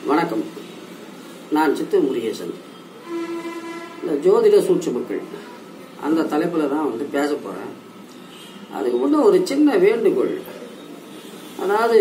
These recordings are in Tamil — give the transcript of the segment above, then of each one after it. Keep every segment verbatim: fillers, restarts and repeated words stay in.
வணக்கம். நான் சித்து முருகேசன். இந்த ஜோதிட சூட்சுமங்கள் அந்த தலைப்பில் தான் வந்து பேச போகிறேன். அதுக்கு முன்னே ஒரு சின்ன வேண்டுகோள். அதாவது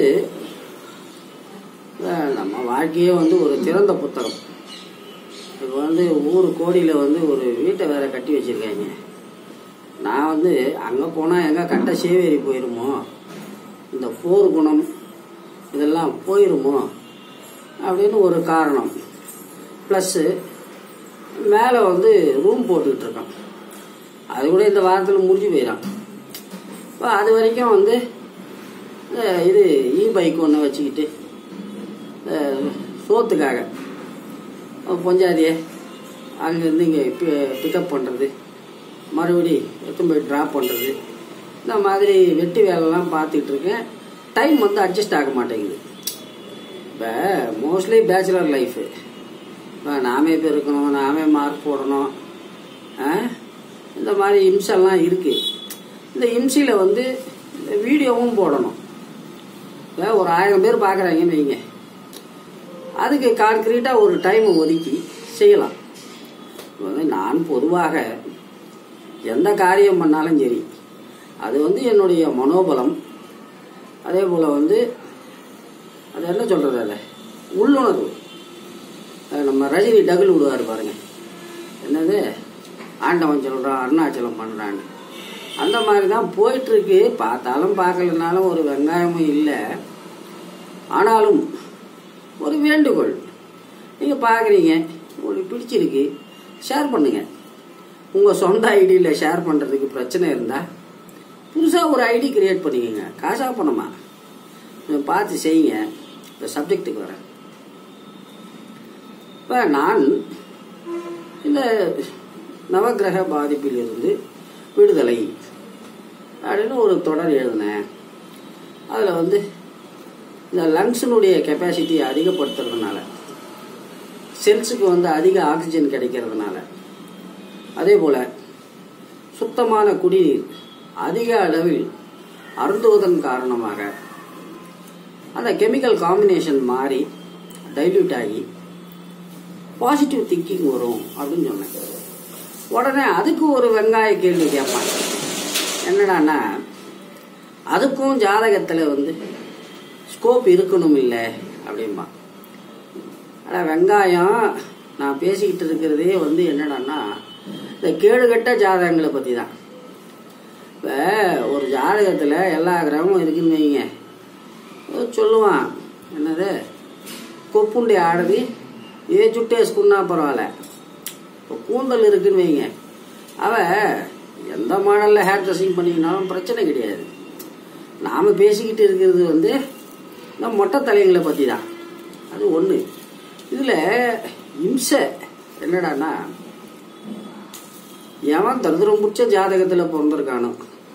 நம்ம வாழ்க்கையே வந்து ஒரு திறந்த புத்தகம். இப்போ வந்து ஊர் கோடியில் வந்து ஒரு வீட்டை வேற கட்டி வச்சுருக்காங்க. நான் வந்து அங்கே போனால் எங்கே கட்ட சேவேரி போயிருமோ, இந்த போர் குணம் இதெல்லாம் போயிருமோ அப்படின்னு ஒரு காரணம். ப்ளஸ்ஸு மேலே வந்து ரூம் போட்டுக்கிட்டு இருக்கோம். அது கூட இந்த வாரத்தில் முடிஞ்சு போயிடான். இப்போ அது வரைக்கும் வந்து இது இ பைக் ஒன்று வச்சுக்கிட்டு சோத்துக்காக பொஞ்சாதியை அங்கேருந்து இங்கே பிக்கப் பண்ணுறது, மறுபடி எடுத்து போய் ட்ராப் பண்ணுறது, இந்த மாதிரி வெட்டி வேலைலாம் பார்த்துக்கிட்டு இருக்கேன். டைம் வந்து அட்ஜஸ்ட் ஆக மாட்டேங்குது. இப்போ மோஸ்ட்லி பேச்சுலர் லைஃபு. இப்போ நாமே பெருக்கணும், நாமே மார்க் போடணும், இந்த மாதிரி இம்செல்லாம் இருக்குது. இந்த இம்சியில் வந்து வீடியோவும் போடணும். இப்போ ஒரு ஆயிரம் பேர் பார்க்குறாங்கன்னு வைங்க, அதுக்கு கான்க்ரீட்டாக ஒரு டைமை ஒதுக்கி செய்யலாம். வந்து நான் பொதுவாக எந்த காரியம் பண்ணாலும் சரி, அது வந்து என்னுடைய மனோபலம். அதே போல் வந்து அது என்ன சொல்கிறது, அதை உள்ளுணர்வு. நம்ம ரஜினி டகுல் விடுவார் பாருங்க, என்னது ஆண்டவன் சொல்கிறான் அருணாச்சலம் பண்ணுறான்னு. அந்த மாதிரி தான் போயிட்டுருக்கு. பார்த்தாலும் பார்க்கலனாலும் ஒரு வெங்காயமும் இல்லை. ஆனாலும் ஒரு வேண்டுகோள், நீங்கள் பார்க்குறீங்க, உங்களுக்கு பிடிச்சிருக்கு, ஷேர் பண்ணுங்கள். உங்கள் சொந்த ஐடியில் ஷேர் பண்ணுறதுக்கு பிரச்சனை இருந்தால் புதுசாக ஒரு ஐடி கிரியேட் பண்ணிக்கோங்க. காசாக பணமா பார்த்து செய்யுங்க. இப்போ சப்ஜெக்டுக்கு வரேன். இப்போ நான் இந்த நவகிரக பாதிப்பிலிருந்து விடுதலை அப்படின்னு ஒரு தொடர் எழுதினேன். அதில் வந்து இந்த லங்ஸினுடைய கெப்பாசிட்டி அதிகப்படுத்துறதுனால, செல்ஸுக்கு வந்து அதிக ஆக்சிஜன் கிடைக்கிறதுனால, அதே போல் சுத்தமான குடிநீர் அதிக அளவில் அருந்துவதன் காரணமாக அந்த கெமிக்கல் காம்பினேஷன் மாறி டைல்யூட் ஆகி பாசிட்டிவ் திங்கிங் வரும் அப்படின்னு சொன்னேன். உடனே அதுக்கு ஒரு வெங்காய கேள்வி கேட்பாங்க. என்னடான்னா, அதுக்கும் ஜாதகத்தில் வந்து ஸ்கோப் இருக்கணும் இல்லை அப்படின்பா. ஆனால் வெங்காயம் நான் பேசிக்கிட்டு இருக்கிறதே வந்து என்னடான்னா இந்த கேடுகட்ட ஜாதகங்களை பற்றி தான். இப்போ ஒரு ஜாதகத்தில் எல்லா கிரகமும் இருக்குன்னு வைங்க, சொல்லுவான் என்னது கொப்புண்டி ஆடுது ஏ சுட்டேஸ்குன்னா பரவாயில்ல. இப்போ கூந்தல் இருக்குன்னு வைங்க, அவன் எந்த மாடலில் ஹேர் ட்ரெஸ்ஸிங் பண்ணிக்கினாலும் பிரச்சனை கிடையாது. நாம் பேசிக்கிட்டு இருக்கிறது வந்து இந்த மொட்டை தலைங்களை பற்றி தான். அது ஒன்று. இதில் இம்சை என்னடான்னா, எவன் தரித்திரம் பிடிச்ச ஜாதகத்தில் பிறந்திருக்கானோ,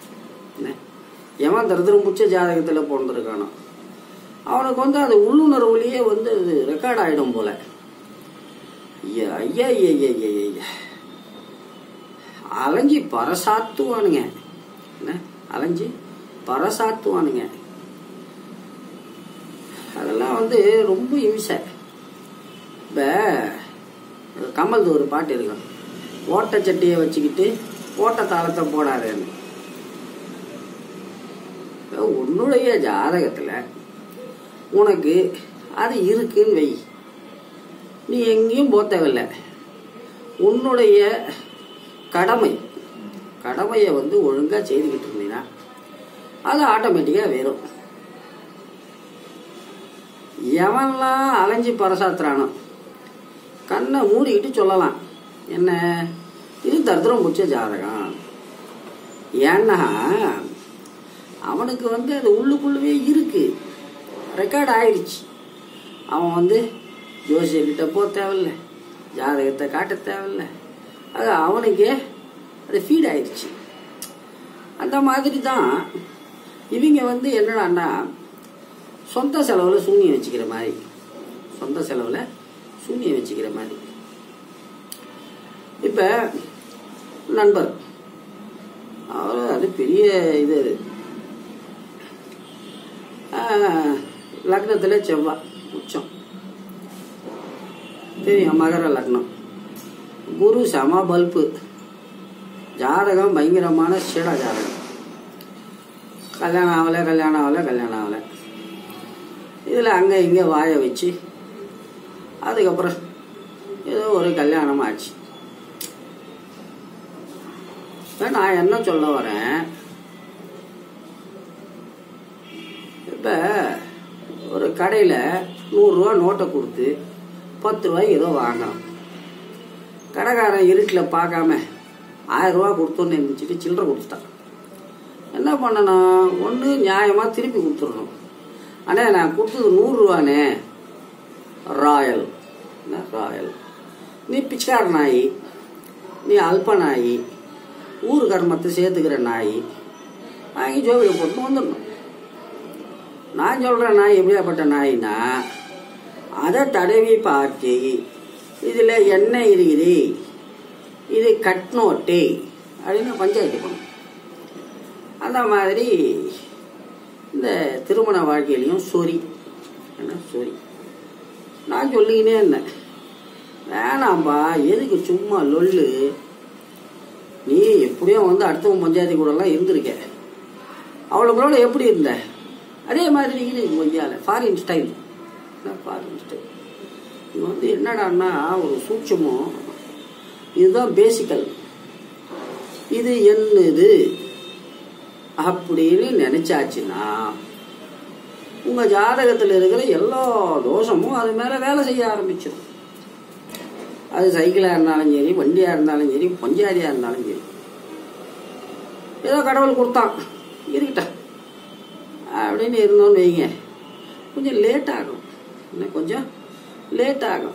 எவன் தரித்திரம் பிடிச்ச ஜாதகத்தில் பிறந்திருக்கானோ அவனுக்கு வந்து அது உள்ளுணர்வுலேயே வந்து அது ரெக்கார்ட் ஆகிடும் போல. ஐயா ஐயா ஐயா ஐயா அலைஞ்சி பரசாத்துவானுங்க, என்ன அலைஞ்சி பரசாத்துவானுங்க. அதெல்லாம் வந்து ரொம்ப இம்சை. இப்போ கமல்து ஒரு பாட்டு இருக்கும், ஓட்ட சட்டியை வச்சுக்கிட்டு ஓட்ட தாளத்தை போடாதேன்னு. உன்னுடைய ஜாதகத்தில் உனக்கு அது இருக்குன்னு வை, நீ எங்கேயும் போக தேவையில்லை. உன்னுடைய கடமை கடமையை வந்து ஒழுங்காக செய்துக்கிட்டு இருந்தீங்கன்னா அது ஆட்டோமேட்டிக்காக வரும். எவன்லாம் அலைஞ்சி பரசாத்துறானோ கண்ணை மூடிக்கிட்டு சொல்லலாம், என்ன இது தரித்திரம் பிடிச்ச ஜாதகம். ஏன்னா அவனுக்கு வந்து அது உள்ளுக்குள்ளவே இருக்கு, ரெக்கார்ட் ஆயிடுச்சு. அவன் வந்து ஜோசியர்கிட்ட போக தேவையில்லை, ஜாதகத்தை காட்ட தேவையில்லை, அது அவனுக்கே அது ஃபீட் ஆயிடுச்சு. அந்த மாதிரி தான் இவங்க வந்து என்னடான்னா சொந்த செலவில் சூனியம் வச்சுக்கிற மாதிரி, சொந்த செலவில் சூனியம் வச்சுக்கிற மாதிரி. இப்போ நண்பர் அவர் அது பெரிய இது, லக்னத்தில் செவ்வாய் உச்சம், தெரியும், மகர லக்னம். குரு சம பல்பு, ஜாதகம் பயங்கரமான சீட ஜாதகம். கல்யாணம் ஆகலை கல்யாணம் ஆகலை கல்யாணம் ஆகலை இதில் அங்கே இங்கே வாய வச்சு அதுக்கப்புறம் ஏதோ ஒரு கல்யாணம் ஆச்சு. நான் என்ன சொல்ல வரேன், இப்போ ஒரு கடையில் நூறுரூவா நோட்டை கொடுத்து பத்து ரூபாய்க்கு ஏதோ வாங்கணும். கடைக்காரன் இருட்டில் பார்க்காம ஆயிரம் ரூபா கொடுத்தோன்னு இருந்துச்சுட்டு சில்லறை கொடுத்துட்டான். என்ன பண்ணணும், ஒன்று நியாயமாக திருப்பி கொடுத்துடணும். ஆனால் நான் கொடுத்தது நூறுரூவானே ராயல் ராயல் நீ பிச்சைக்கார நாய், நீ அல்ப நாய், ஊரு கர்மத்தை சேர்த்துக்கிற நாய், வாங்கி ஜோபியில் போட்டு வந்துடணும். நான் சொல்கிற நாய் எப்படியாப்பட்ட நாயின்னா, அதை தடவி பார்த்து இதில் எண்ணெய் இருக்குது, இது கட் நோட்டு அப்படின்னு பஞ்சாயத்து பண்ணும். அந்த மாதிரி இந்த திருமண வாழ்க்கையிலையும் சொறி என்ன சொறி. நான் சொல்லிக்கினே இருந்தேன், வேணாம்பா எதுக்கு சும்மா லொல்லு, நீ எப்படியும் வந்து அடுத்தவங்க பஞ்சாயத்து கூடலாம் இருந்திருக்க, அவளுங்களோட எப்படி இருந்த அதே மாதிரி இருக்குது கொய்யால. ஃபாரின் ஸ்டைல் ஃபாரின் ஸ்டைல் இது வந்து என்னடான்னா ஒரு சூட்சமும், இதுதான் பேசிக்கல், இது என்னது அப்படின்னு நினைச்சாச்சுன்னா உங்க ஜாதகத்தில் இருக்கிற எல்லா தோஷமும் அது மேல வேலை செய்ய ஆரம்பிச்சிடும். அது சைக்கிளா இருந்தாலும் சரி, வண்டியா இருந்தாலும் சரி, பஞ்சாதியா இருந்தாலும் சரி. ஏதோ கடவுள் கொடுத்தான் இருக்கட்டும் அப்படின்னு இருந்தோன்னு வைங்க, கொஞ்சம் லேட் ஆகும், இன்னும் கொஞ்சம் லேட் ஆகும்.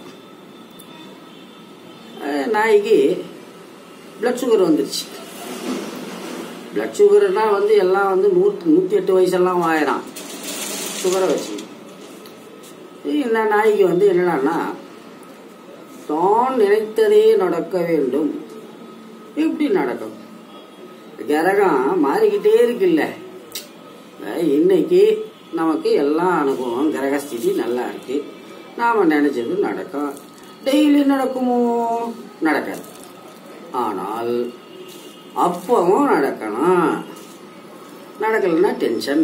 நாய்க்கு பிளட் சுகர் வந்துருச்சு. பிளட் சுகர்னா வந்து எல்லாம் வந்து நூற்றி நூற்றி எட்டு வயசெல்லாம் வாயிறான் சுகரை வச்சு. இந்த நாய்க்கு வந்து என்னடான்னா, தான் நினைத்ததே நடக்க வேண்டும். எப்படி நடக்கும்? கிரகம் மாறிக்கிட்டே இருக்குல்ல. இன்னைக்கு நமக்கு எல்லா அனுபவம், கிரகஸ்திதி நல்லா இருக்கு, நாம நினைச்சது நடக்கும். டெய்லி நடக்குமோ? நடக்காது. ஆனால் அப்பவும் நடக்கணும். நடக்கலன்னா டென்ஷன்.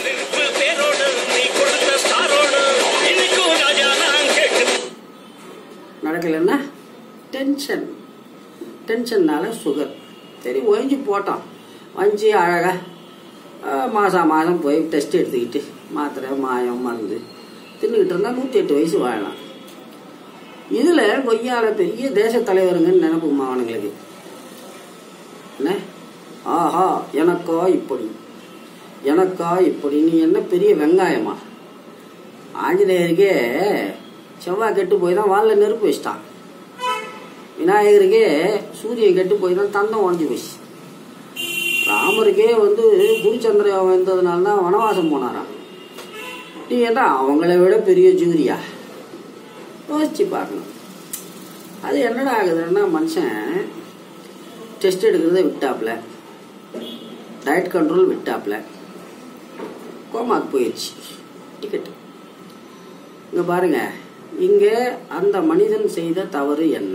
நடக்கலன்னா டென்ஷன். டென்ஷன்னால சுகர். சரி ஒழிஞ்சு போட்டோம். வஞ்சி அழகா மாதம் மாதம் போய் டெஸ்ட் எடுத்துக்கிட்டு மாத்திரை மாயம் மருந்து தின்னுக்கிட்டு இருந்தால் நூற்றி எட்டு வயசு வாழலாம். இதில் கொய்யால பெரிய தேச தலைவருங்கன்னு நினைப்புமா அவனுங்களுக்கு. என்ன ஆஹா எனக்கா இப்படி, எனக்கா இப்படி, நீ என்ன பெரிய வெங்காயமா? ஆஞ்சநேயருக்கே செவ்வாய் கெட்டு போய் தான் வாலில் நெருப்பு வச்சிட்டான். விநாயகருக்கே சூரியன் கெட்டு போய் தான் தந்தம் உடஞ்சி போச்சு. ராமருக்கே வந்து குருச்சந்திரன் வந்ததுனால தான் வனவாசம் போனாராம். நீ என்ன அவங்கள விட பெரிய ஜூரியா? யோசிச்சு பார்க்கணும். அது என்னடா ஆகுதுன்னா, மனுஷன் டெஸ்ட் எடுக்கிறத விட்டாப்புல, டயட் கண்ட்ரோல் விட்டாப்புல, கோமாக்கு போயிடுச்சு டிக்கெட். இங்க பாருங்க, இங்க அந்த மனிதன் செய்த தவறு என்ன?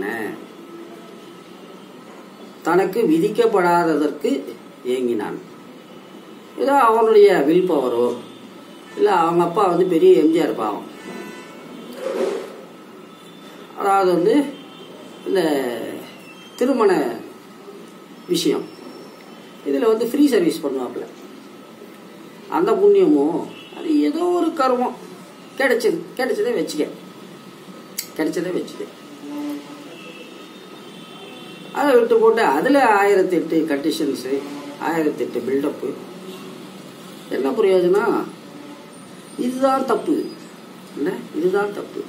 தனக்கு விதிக்கப்படாததற்கு ஏங்கினான். ஏதோ அவனுடைய வில் பவரோ இல்லை அவங்க அப்பா வந்து பெரிய எம்ஜிஆர் பாவம். அதாவது வந்து இந்த திருமண விஷயம் இதில் வந்து ஃப்ரீ சர்வீஸ் பண்ணுவாப்புல. அந்த புண்ணியமோ அது ஏதோ ஒரு கர்மம் கிடைச்சது. கிடைச்சதே வச்சுக்க கிடைச்சதே வச்சுக்க அதை விட்டு போட்டு அதில் ஆயிரத்தி எட்டு கண்டிஷன்ஸு, ஆயிரத்தி எட்டு பில்டப்பு. என்ன பிரயோஜனம்? இதுதான் தப்பு. என்ன இதுதான் தப்பு.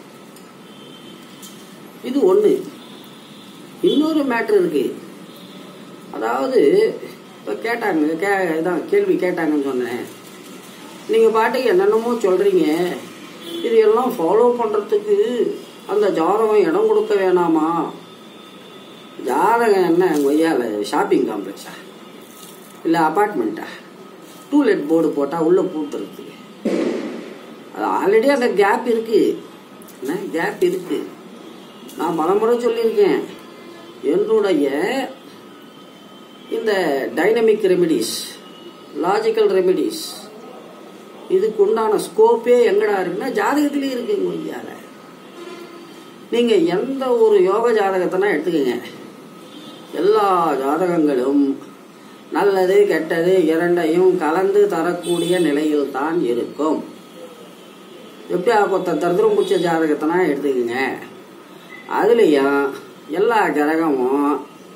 இது ஒன்று. இன்னொரு மேட்ரு இருக்கு. அதாவது இப்போ கேட்டாங்க, கே இதான் கேள்வி கேட்டாங்கன்னு சொன்னேன். நீங்கள் பாட்டுக்கு என்னென்னமோ சொல்கிறீங்க, இது எல்லாம் ஃபாலோ பண்ணுறதுக்கு அந்த ஜாதகம் இடம் கொடுக்க வேணாமா? ஜாதகம் என்ன கொய்யால ஷாப்பிங் காம்ப்ளெக்ஸா இல்லை அப்பார்ட்மெண்ட்டா? டூலெட் போர்டு போட்டால் உள்ளே பூத்துறதுக்கு அது ஆல்ரெடி அந்த கேப் இருக்கு. என்ன கேப் இருக்கு. நான் பலமுறை சொல்லியிருக்கேன், என்னுடைய இந்த டைனமிக் ரெமிடிஸ், லாஜிக்கல் ரெமிடிஸ், இதுக்கு உண்டான ஸ்கோப்பே எங்கடா இருக்குன்னா ஜாதகத்திலே இருக்குங்க. ஐயால நீங்க எந்த ஒரு யோக ஜாதகத்தினா எடுத்துக்கங்க, எல்லா ஜாதகங்களும் நல்லது கெட்டது இரண்டையும் கலந்து தரக்கூடிய நிலையில் தான் இருக்கும். எப்படி கொத்த தருத்திரம் பிடிச்ச ஜாதகத்தினா எடுத்துக்கங்க, அதுலயும் எல்லா கிரகமும்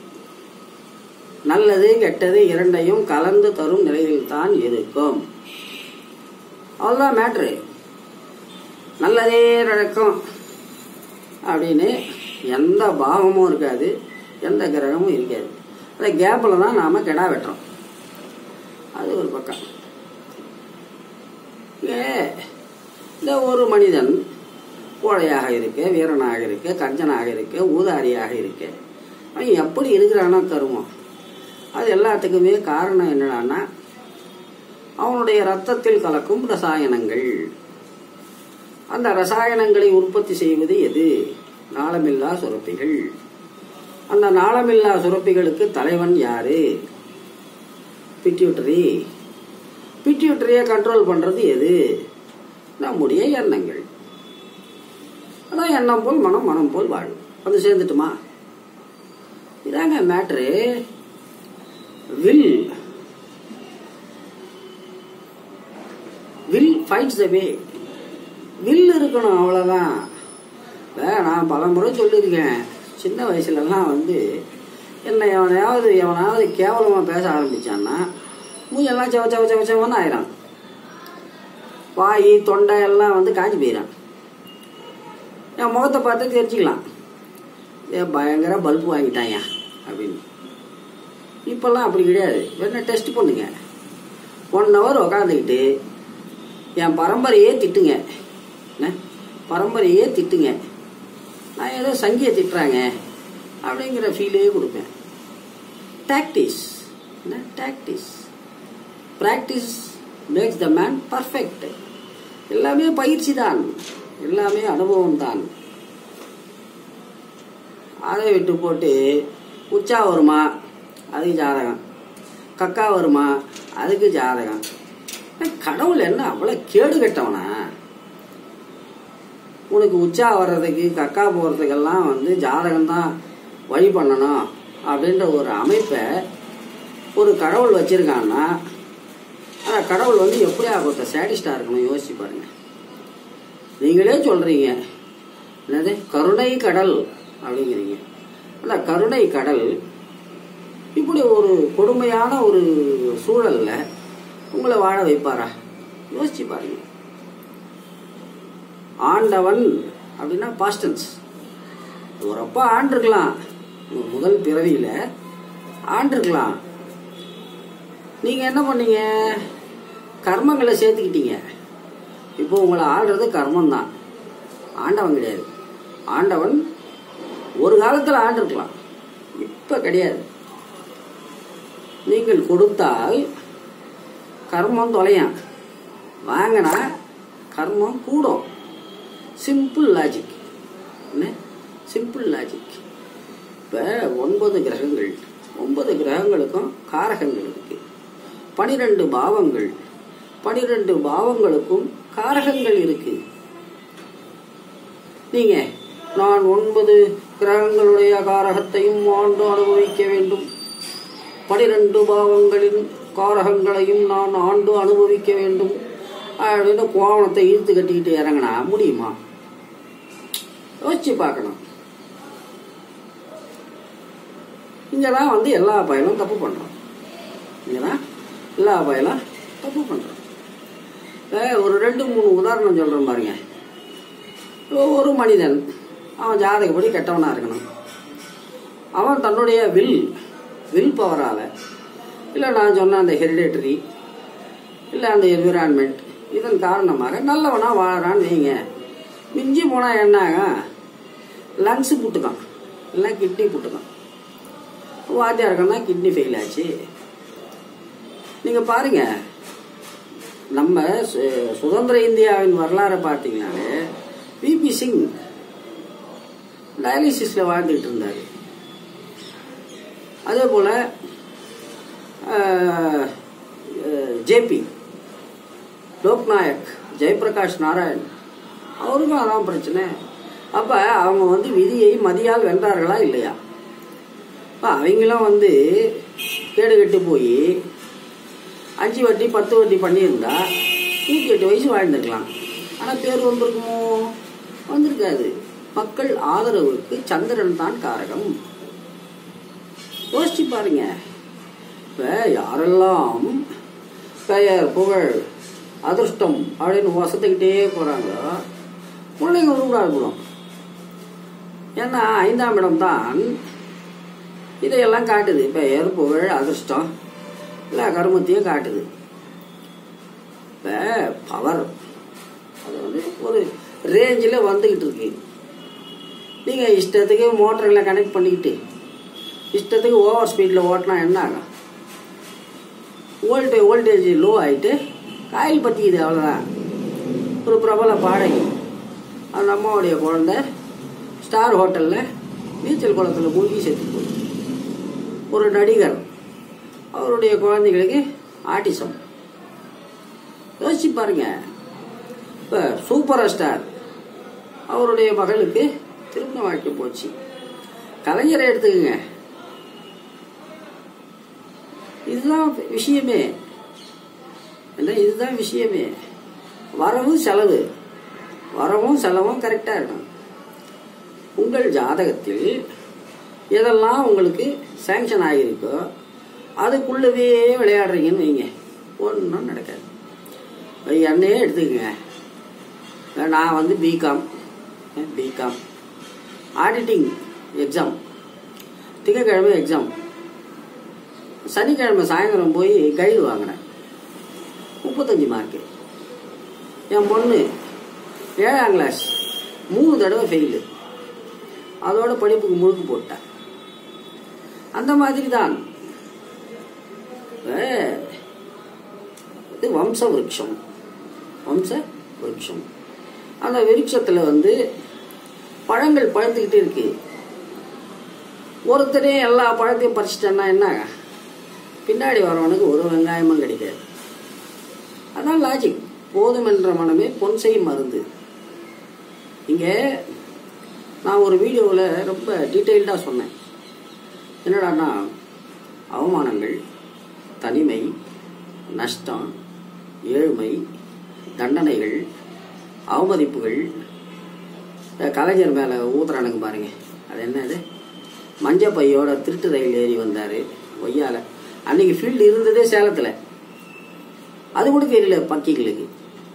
நல்லது கெட்டது இரண்டையும் கலந்து தரும் நிலையில் தான் இருக்கும். அவ்வளோதான் மேட்ரு. நல்லதே நடக்கும் அப்படின்னு எந்த பாகமும் இருக்காது, எந்த கிரகமும் இருக்காது. அந்த கேப்பில் தான் நாம் கெடா வெட்டுறோம். அது ஒரு பக்கம். இந்த ஒரு மனிதன் கோழையாக இருக்க, வீரனாக இருக்க, கஞ்சனாக இருக்க, ஊதாரியாக இருக்க, அவன் எப்படி இருக்கிறானா கருமம். அது எல்லாத்துக்குமே காரணம் என்னடான்னா அவனுடைய ரத்தத்தில் கலக்கும் ரசாயனங்கள். அந்த ரசாயனங்களை உற்பத்தி செய்வது எது? நாளமில்லா சுரப்பிகள். அந்த நாளமில்லா சுரப்பிகளுக்கு தலைவன் யாரு? பிட்யூட்டரி. பிட்யூட்டரியை கண்ட்ரோல் பண்றது எது? நம்முடைய எண்ணங்கள். அதான் எண்ணம் போல் மனம், மனம் போல் வாழும். வந்து சேர்ந்துட்டுமா? இதாங்க matter. Will will fights the way. Will இருக்கணும், அவ்வளவுதான். நான் பல முறை சொல்லியிருக்கேன், சின்ன வயசுலலாம் வந்து என்ன எவனையாவது எவனாவது கேவலமா பேச ஆரம்பிச்சான்னா மூஞ்செல்லாம் செவ செவ செவ செவன்னு ஆயிரான். வாய் தொண்டை எல்லாம் வந்து காஞ்சி போயிடான். என் முகத்தை பார்த்து தெரிஞ்சுக்கலாம், ஏன் பயங்கர பல்பு வாங்கிட்டாங்க அப்படின்னு. இப்பெல்லாம் அப்படி கிடையாது. வேணா டெஸ்ட் பண்ணுங்க. ஒன் ஹவர் உக்காந்துக்கிட்டு என் பரம்பரையே திட்டுங்க, பரம்பரையே திட்டுங்க, நான் ஏதோ சங்கியை திட்டுறாங்க அப்படிங்கிற ஃபீலே கொடுப்பேன். Practice practice practice makes the man perfect. எல்லாமே பயிற்சி தான், எல்லாமே அனுபவம் தான். அதை விட்டு போட்டு உச்சா வருமா அதுக்கு ஜாதகம், கக்கா வருமா அதுக்கு ஜாதகம். கடவுள் என்ன அவ்வளோ கேடு கட்டவனா? உனக்கு உச்சா வர்றதுக்கு கக்கா போகிறதுக்கெல்லாம் வந்து ஜாதகம் தான் வழி பண்ணணும் அப்படின்ற ஒரு அமைப்பை ஒரு கடவுள் வச்சிருக்கான்னா அந்த கடவுள் வந்து எப்படியா ஒருத்த சேடிஸ்டாக இருக்கணும் யோசிச்சு பாருங்க. நீங்களே சொல்றீங்க என்னது கருணை கடல் அப்படிங்கிறீங்க. அந்த கருணை கடல் இப்படி ஒரு கொடுமையான ஒரு சூழல்ல உங்களை வாழ வைப்பாரா? யோசிச்சு பாருங்க. ஆண்டவன் அப்படின்னா பாஸ்டன்ஸ். ஒரு அப்பா ஆண்டிருக்கலாம், முதல் பிறவியில ஆண்டிருக்கலாம். நீங்க என்ன பண்ணீங்க? கர்மங்களை சேர்த்துக்கிட்டீங்க. இப்போ உங்களை ஆடுறது கர்மம் தான், ஆண்டவன் கிடையாது. ஆண்டவன் ஒரு காலத்துல ஆண்டிருக்கலாம், இப்ப கிடையாது. நீங்கள் கொடுத்தால் கர்மம் தொலையான், வாங்கினா கர்மம் கூடும். Simple logic. என்ன சிம்பிள் லாஜிக்? இப்ப ஒன்பது கிரகங்கள், ஒன்பது கிரகங்களுக்கும் காரகங்கள் இருக்கு. பனிரெண்டு பாவங்கள், பனிரெண்டு பாவங்களுக்கும் காரகங்கள் இருக்கு. நீங்க நான் ஒன்பது கிரகங்களுடைய காரகத்தையும் ஆண்டு அனுபவிக்க வேண்டும், பனிரெண்டு பாவங்களின் காரகங்களையும் நான் ஆண்டு அனுபவிக்க வேண்டும் அப்படின்னு கோவணத்தை இழுத்து கட்டிக்கிட்டு இறங்கினா முடியுமா? யோசிச்சு பார்க்கணும். இங்கதான் வந்து எல்லா பயனும் தப்பு பண்றோம். இங்கதான் எல்லா பயனும் தப்பு பண்றோம். ஒரு ரெண்டு மூணு உதாரணம் சொல்றேன் பாருங்க. ஒரு மனிதன் அவன் ஜாதகப்படி கெட்டவனா இருக்கணும். அவன் தன்னுடைய வில் வில் பவரால, இல்லை நான் சொன்ன அந்த ஹெரிடேட்டரி, இல்லை அந்த என்விரான்மெண்ட், இதன் காரணமாக நல்லவனா வாழறான்னு வைங்க. மிஞ்சி போனா என்னாக லங்ஸ் புட்டுக்கான், இல்லை கிட்னி புட்டுக்கான். வாத்தியா இருக்கன்னா கிட்னி ஃபெயில் ஆச்சு. நீங்க பாருங்க, நம்ம சுதந்திர இந்தியாவின் வரலாறை பார்த்தீங்கன்னாலே விபி சிங் டயாலிசிஸில் வாழ்ந்துக்கிட்டு இருந்தார். அதே போல் ஜேபி லோக்நாயக் ஜெயபிரகாஷ் நாராயண் அவருக்கும் அதான் பிரச்சனை. அப்போ அவங்க வந்து விதியை மதியால் வென்றார்களா இல்லையா? இப்போ அவங்களும் வந்து கேடு கட்டு போய் அஞ்சு வட்டி பத்து வட்டி பண்ணியிருந்தா நூற்றி எட்டு வயசு வாழ்ந்துருக்கலாம். ஆனால் பேர் வந்திருக்குமோ? வந்திருக்காது. மக்கள் ஆதரவுக்கு சந்திரன் தான் காரகம். யோசிச்சு பாருங்க. இப்போ யாரெல்லாம் பெயர் புகழ் அதிர்ஷ்டம் அப்படின்னு வசத்துக்கிட்டே போகிறாங்களோ பிள்ளைங்க உருவிடாது போடும். ஏன்னா ஐந்தாம் இடம் தான் இதையெல்லாம் காட்டுது. பெயர் புகழ் அதிர்ஷ்டம் எல்லா கருமத்தையும் காட்டுது. இப்போ பவர் அது வந்து ஒரு ரேஞ்சில் வந்துக்கிட்டு இருக்கு. நீங்கள் இஷ்டத்துக்கு மோட்டர்களை கனெக்ட் பண்ணிக்கிட்டு இஷ்டத்துக்கு ஓவர் ஸ்பீடில் ஓட்டினா என்ன ஆகும்? வோல்டே வோல்டேஜ் லோ ஆகிட்டு காயில் பற்றிக்குது. அவ்வளோதான். ஒரு பிரபல பாடகி அந்த அம்மாவுடைய குழந்தை ஸ்டார் ஹோட்டலில் நீச்சல் குளத்தில் மூழ்கி செத்து போகுது. ஒரு நடிகர் அவருடைய குழந்தைகளுக்கு ஆட்டிசம். யோசிச்சு பாருங்க. இப்போ சூப்பர் ஸ்டார் அவருடைய மகளுக்கு திருமண வாழ்க்கை போச்சு. கலைஞரை எடுத்துக்கங்க. இதுதான் விஷயமே. என்ன இதுதான் விஷயமே. வரவு செலவு வரவும் செலவும் கரெக்டாக இருக்கணும். உங்கள் ஜாதகத்தில் எதெல்லாம் உங்களுக்கு சேங்ஷன் ஆகியிருக்கோ அதுக்குள்ளவே விளையாடுறீங்கன்னு வைங்க, ஒன்றும் நடக்காது. என்னையே எடுத்துக்கங்க. நான் வந்து பிகாம் பிகாம் ஆடிட்டிங் எக்ஸாம் திங்கக்கிழமை எக்ஸாம். சனிக்கிழமை சாயந்தரம் போய் கைடு வாங்கினேன். முப்பத்தஞ்சு மார்க்கு. என் பொண்ணு ஏழாம் கிளாஸ் மூணு தடவை ஃபெயிலு. அதோட படிப்புக்கு முழுக்கு போட்டேன். அந்த மாதிரி தான் இது வம்ச விருட்சம். வம்ச விருட்சம். அந்த விருட்சத்தில் வந்து பழங்கள் பழுத்துக்கிட்டே இருக்கு. ஒருத்தரே எல்லா பழத்தையும் பறிச்சிட்டேன்னா என்ன? பின்னாடி வரவனுக்கு ஒரு வெங்காயமும் கிடைக்காது. அதான் லாஜிக். போதும் என்ற மனமே பொன் செய்யும் மருந்து. இங்கே நான் ஒரு வீடியோவில் ரொம்ப டீட்டெயில்டாக சொன்னேன். என்னடான்னா அவமானங்கள், தனிமை, நஷ்டம், ஏழ்மை, தண்டனைகள், அவமதிப்புகள். கலைஞர் மேலே ஊத்துறானுங்க பாருங்க. அது என்னது? மஞ்ச பையோட திருட்டு ரயில் ஏறி வந்தார் ஒய்யால. அன்னைக்கு ஃபீல்டு இருந்ததே சேலத்தில். அது கூட தெரியல பக்கிகளுக்கு.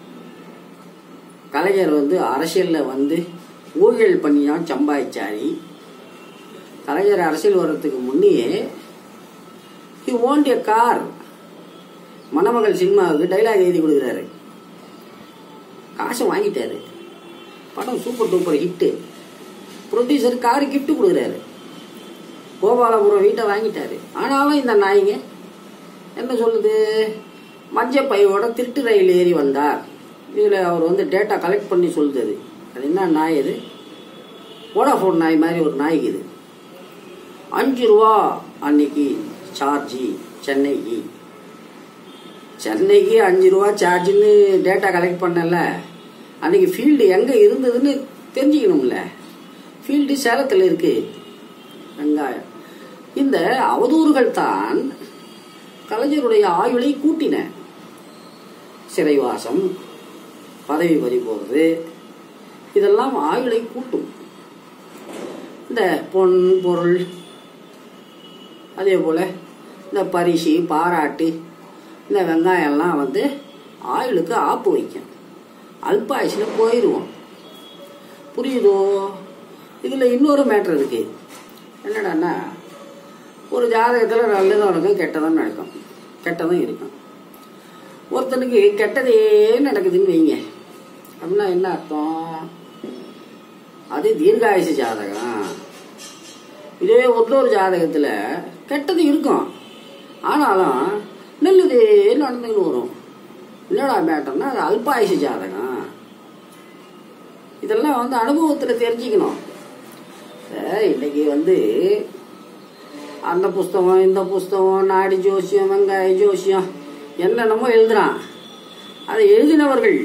கலைஞர் வந்து அரசியலில் வந்து ஊழல் பண்ணிதான் சம்பாதிச்சாரி. கலைஞர் அரசியல் வர்றதுக்கு முன்னையே ஹி ஓன்ட் எ கார். மணமகள் சினிமாவுக்கு டைலாக் எழுதி கொடுக்குறாரு. காசை வாங்கிட்டாரு. படம் super duper hit. Producer car gift கொடுக்குறாரு. கோபாலபுரம் வீட்டை வாங்கிட்டாரு. ஆனாலும் இந்த நாய்ங்க என்ன சொல்லுது? மஞ்ச பையோட திருட்டு ரயில் ஏறி வந்தார். இதில் அவர் வந்து டேட்டா கலெக்ட் பண்ணி சொல்லுது. அது என்ன நாய்? அது வோடாஃபோன் நாய் மாதிரி ஒரு நாய்க்கு. இது அஞ்சு ரூபா அன்னைக்கு சார்ஜி. சென்னைக்கு சென்னைக்கு அஞ்சு ரூபா சார்ஜின்னு டேட்டா கலெக்ட் பண்ணல. அன்னைக்கு ஃபீல்டு எங்கே இருந்ததுன்னு தெரிஞ்சுக்கணும்ல. ஃபீல்டு சேலத்தில் இருக்கு. வெங்காயம். இந்த அவதூறுகள் தான் கலைஞருடைய ஆயுளை கூட்டின. சிறைவாசம், பதவி பறி போகிறது, இதெல்லாம் ஆயுளை கூட்டும். இந்த பொன் பொருள், அதே போல் இந்த பரிசு பாராட்டு, இந்த வெங்காயம்லாம் வந்து ஆயுளுக்கு ஆப்பு வைக்கும். அல்பாயுசில் போயிடுவோம். புரியுதோ? இதில் இன்னொரு மேட்ரு இருக்கு. என்னடான்னா ஒரு ஜாதகத்தில் நல்லதும் நடக்கும், கெட்டதும் நடக்கும், கெட்டதும் இருக்கும். ஒருத்தனுக்கு கெட்டதே நடக்குதுன்னு வைங்க. அப்படின்னா என்ன அர்த்தம்? அது தீர்காயுசு ஜாதகம். இதே ஒரு ஜாதகத்தில் கெட்டது இருக்கும், ஆனாலும் நல்லதே நடந்துன்னு வரும். என்னடா மேட்டர்னா அது அல்பாயுசு ஜாதகம். இதெல்லாம் வந்து அனுபவத்தில் தெரிஞ்சுக்கணும். இன்னைக்கு வந்து அந்த புஸ்தகம் இந்த புஸ்தகம் நாடி ஜோசியம் வெங்காய ஜோசியம் என்னென்னமோ எழுதுறான். அதை எழுதினவர்கள்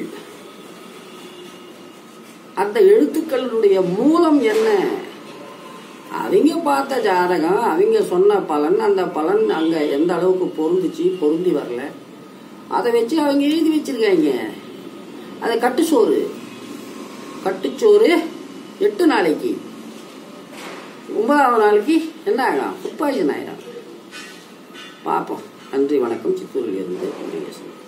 அந்த எழுத்துக்களுடைய மூலம் என்ன, அவங்க பார்த்த ஜாதகம், அவங்க சொன்ன பலன், அந்த பலன் அங்க எந்த அளவுக்கு பொருந்துச்சு பொருந்தி வரல, அதை வச்சு அவங்க எழுதி வச்சிருக்காங்க. அது கட்டுச்சோறு. கட்டுச்சோறு எட்டு நாளைக்கு, ஒன்பதாவது நாளைக்கு என்ன ஆகும்? ஃபுட் பாய்சன் ஆயிடும். பார்ப்போம். நன்றி, வணக்கம். சித்தூரில் இருந்து